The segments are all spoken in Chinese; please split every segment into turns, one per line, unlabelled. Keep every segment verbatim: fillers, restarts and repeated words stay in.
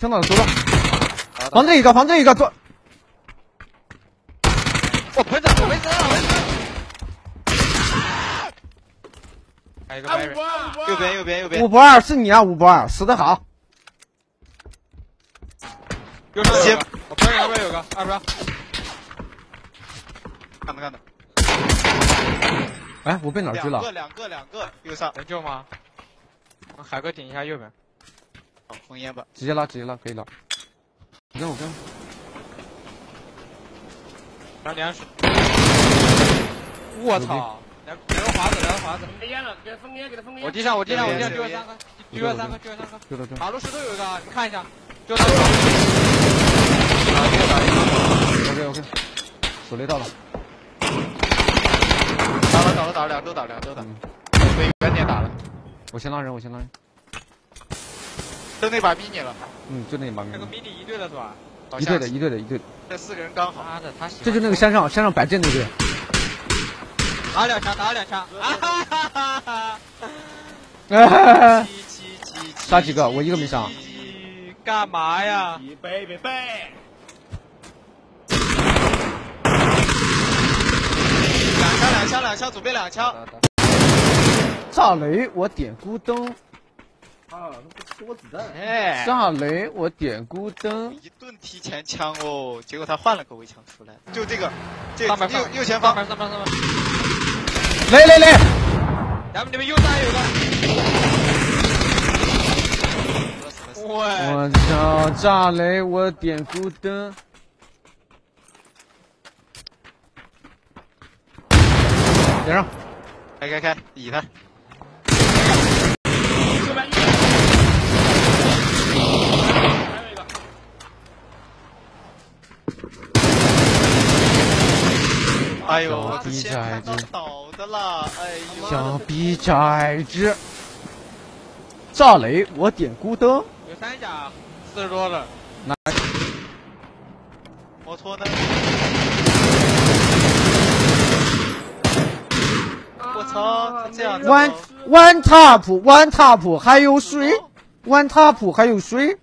听到了，走了。房子一个，房子一个，坐。
我喷着，我没死，我没死。还有一个白人，右边，右边，右边。
五不二是你啊，五不二，死得好。
右上有个，我喷上边有个，二十。看到看到。
哎，我被哪儿狙了？
两个，两个，两个，右上。能救吗？海哥顶一下右边。好，封烟吧。
直接拉，直接拉，可以拉。我跟我跟。
拿两水。我操！两两个华子，两个华子。没烟了，给他封烟，给他封烟。我地上，我地上，我地上，救了三个，救了三个，救了三个。
救了救了。
马路石头有一个，你看一下。救了三个。打一个，打一个。
OK OK。手雷到了。
打了，打了，打了，两都打，两都打。对，远点打了。
我先拉人，我先拉人。
就那把逼你了。
嗯，就那把。
那个迷你一队的是吧？
一队的，一队的，一队的。
这四个人刚好。
这就那个山上山上摆阵那队。
打两枪，打两枪。啊哈哈哈哈！
啊！杀几个？我一个没杀。
干嘛呀？
背背背！
两枪，两枪，两枪，左边两枪。
炸雷，我点孤灯。
啊，不吃我子弹！
哎，
炸雷，我点孤灯。
一顿提前枪哦，结果他换了个围墙出来，就这个，这右右前方，上边上边。
雷雷雷！
咱们你们右上有个。
我操！炸雷，我点孤灯。点上。
开开开，倚他。哎呦，我的天，看到倒的了！哎呦，
小逼崽子！炸雷，我点孤灯。
有三甲，四十多的。
哪？
摩托呢？我操，这样子。
One one top one top 还有谁 ？One top 还有谁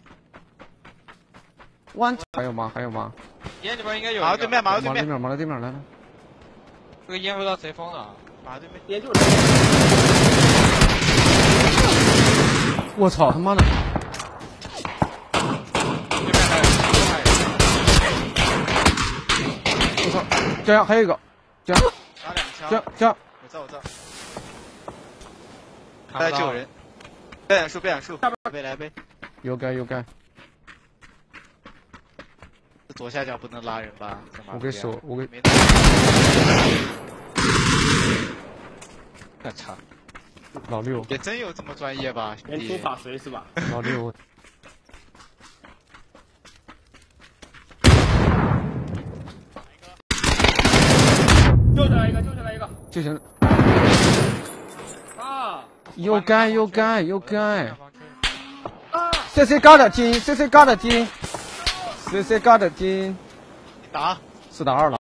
？One 还有吗？还有吗？
烟里边应该有。马路对面，马路对面，
马路对面来了。
这个烟不知道谁封的，马路对面。烟就是。
我操他妈的！
对面还有，
我操！这样还有一个，这样。
打两枪。
这样这样。
我造我造。在救人。背眼树背眼树。背来背。
有盖有盖。
左下角不能拉人吧？
我给手，我给。
我操！
老六
也真有这么专业吧？
连出法锤是吧？
老六。
就这来一个，就这来一个。
就行。
啊！
有盖有盖有盖。C C 嘎的听 ，C C 嘎的听 ，C C 嘎的听。
你打。
四打二了。